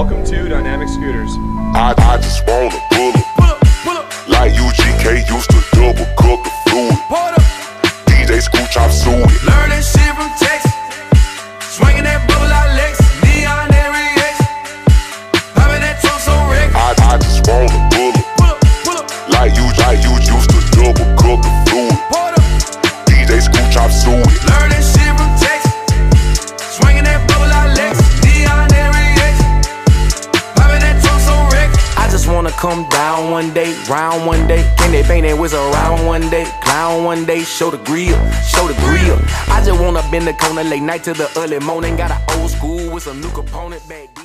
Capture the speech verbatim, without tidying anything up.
Welcome to Dynamic Scooters. I, I just wanna pull up, pull up, pull up. Like U G K used to double cook the fluid. D J Screw Chop suited. Learn that shit from Texas. Swinging that bubble out Lex. Neon every X. Popping that trunk so wreck. I, I just wanna pull up, pull up, pull up. Like you, like you used to double cook the fluid. D J Screw Chop suited. Learn that shit from Texas. Swinging that bubble out Lex. Neon every X. Popping that trunk so wreck. I just wanna come down one day, round one day. Can they paint that whistle around one day? Clown one day, show the grill, show the grill. I just wanna bend the corner late night to the early morning. Got an old school with some new component back.